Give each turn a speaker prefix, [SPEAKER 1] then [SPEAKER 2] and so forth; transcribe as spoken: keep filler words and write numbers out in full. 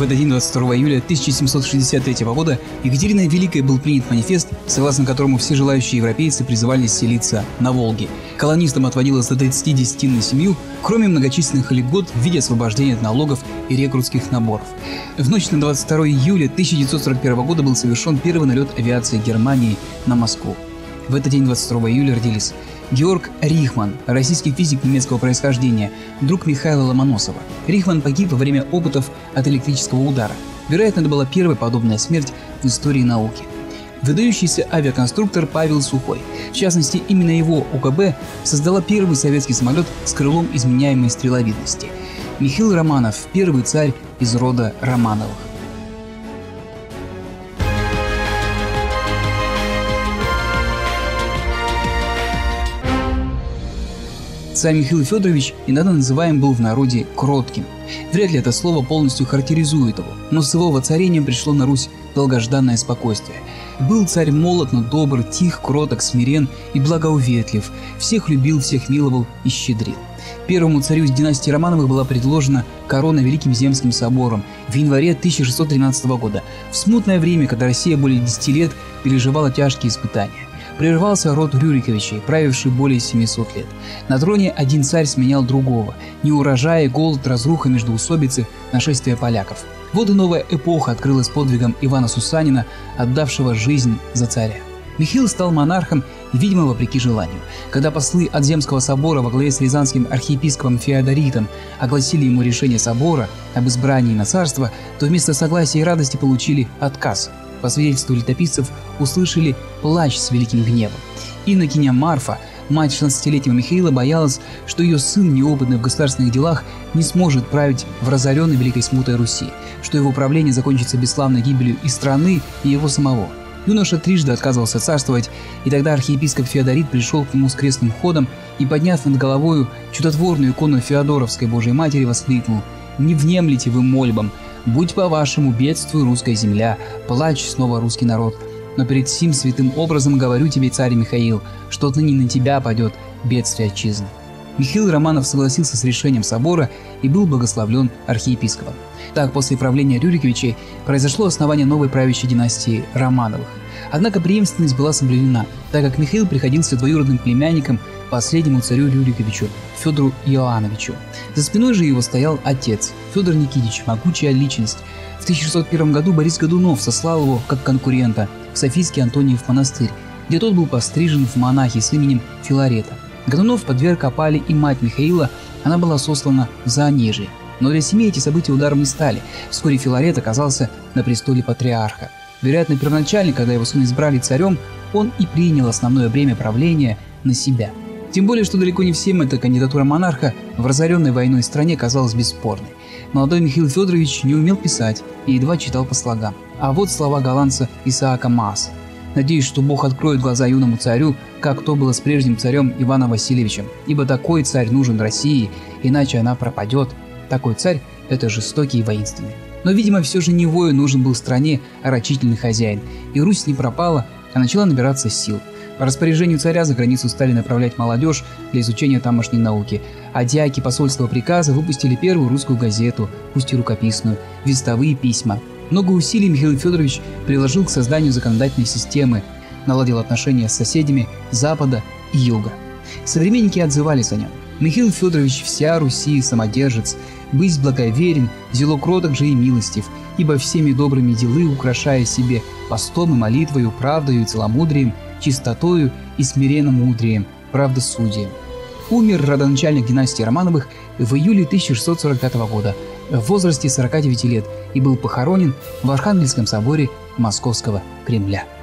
[SPEAKER 1] В этот день, двадцать второго июля тысяча семьсот шестьдесят третьего года, Екатериной Великой был принят манифест, согласно которому все желающие европейцы призывались селиться на Волге. Колонистам отводилось до тридцати десятин на семью, кроме многочисленных льгот в виде освобождения от налогов и рекрутских наборов. В ночь на двадцать второе июля тысяча девятьсот сорок первого года был совершен первый налет авиации Германии на Москву. В этот день, двадцать второго июля, родились Георг Рихман, российский физик немецкого происхождения, друг Михаила Ломоносова. Рихман погиб во время опытов от электрического удара. Вероятно, это была первая подобная смерть в истории науки. Выдающийся авиаконструктор Павел Сухой. В частности, именно его УКБ создала первый советский самолет с крылом изменяемой стреловидности. Михаил Романов – первый царь из рода Романовых. Царь Михаил Федорович иногда называем был в народе кротким. Вряд ли это слово полностью характеризует его, но с его воцарением пришло на Русь долгожданное спокойствие. Был царь молод, но добр, тих, кроток, смирен и благоуветлив, всех любил, всех миловал и щедрил. Первому царю из династии Романовых была предложена корона Великим Земским собором в январе тысяча шестьсот тринадцатого года, в смутное время, когда Россия более десяти лет переживала тяжкие испытания. Прервался род Рюриковичей, правивший более семисот лет. На троне один царь сменял другого. Неурожаи, голод, разруха, междоусобицы, нашествие поляков. Вот и новая эпоха открылась подвигом Ивана Сусанина, отдавшего жизнь за царя. Михаил стал монархом, видимо, вопреки желанию. Когда послы от Земского собора во главе с рязанским архиепископом Феодоритом огласили ему решение собора об избрании на царство, то вместо согласия и радости получили отказ. По свидетельству летописцев, услышали плач с великим гневом. Инокиня Марфа, мать шестнадцатилетнего Михаила, боялась, что ее сын, неопытный в государственных делах, не сможет править в разоренной великой смутой Руси, что его правление закончится бесславной гибелью и страны, и его самого. Юноша трижды отказывался царствовать, и тогда архиепископ Феодорит пришел к нему с крестным ходом и, подняв над головою чудотворную икону Феодоровской Божией Матери, воскликнул: «Не внемлите вы мольбам! Будь по-вашему, бедствуй русская земля, плачь снова русский народ. Но перед сим святым образом говорю тебе, царь Михаил, что отныне на тебя падет бедствие отчизны». Михаил Романов согласился с решением собора и был благословлен архиепископом. Так, после правления Рюриковичей произошло основание новой правящей династии Романовых. Однако преемственность была соблюдена, так как Михаил приходился двоюродным племянником последнему царю Рюриковичу, Федору Иоанновичу. За спиной же его стоял отец, Федор Никитич, могучая личность. В тысяча шестьсот первом году Борис Годунов сослал его, как конкурента, в Софийский Антониев монастырь, где тот был пострижен в монахи с именем Филарета. Годунов подверг опале и мать Михаила, она была сослана в Заонежье. Но для семьи эти события ударом не стали. Вскоре Филарет оказался на престоле патриарха. Вероятно, первоначально, когда его сына избрали царем, он и принял основное бремя правления на себя. Тем более, что далеко не всем эта кандидатура монарха в разоренной войной стране казалась бесспорной. Молодой Михаил Федорович не умел писать и едва читал по слогам. А вот слова голландца Исаака Мааса: «Надеюсь, что Бог откроет глаза юному царю, как то было с прежним царем Иваном Васильевичем, ибо такой царь нужен России, иначе она пропадет. Такой царь – это жестокий и воинственный». Но, видимо, все же не воин нужен был стране, а рачительный хозяин, и Русь не пропала, а начала набираться сил. По распоряжению царя за границу стали направлять молодежь для изучения тамошней науки, а дьяки посольского приказа выпустили первую русскую газету, пусть и рукописную, вестовые письма. Много усилий Михаил Федорович приложил к созданию законодательной системы, наладил отношения с соседями Запада и Юга. Современники отзывались о нем: «Михаил Федорович вся Руси самодержец, быть благоверен, зело кроток же и милостив, ибо всеми добрыми делы украшая себе постом и молитвою, правдою и целомудрием, чистотою и смиренно-мудрием, правдосудием». Умер родоначальник династии Романовых в июле тысяча шестьсот сорок пятого года в возрасте сорока девяти лет и был похоронен в Архангельском соборе Московского Кремля.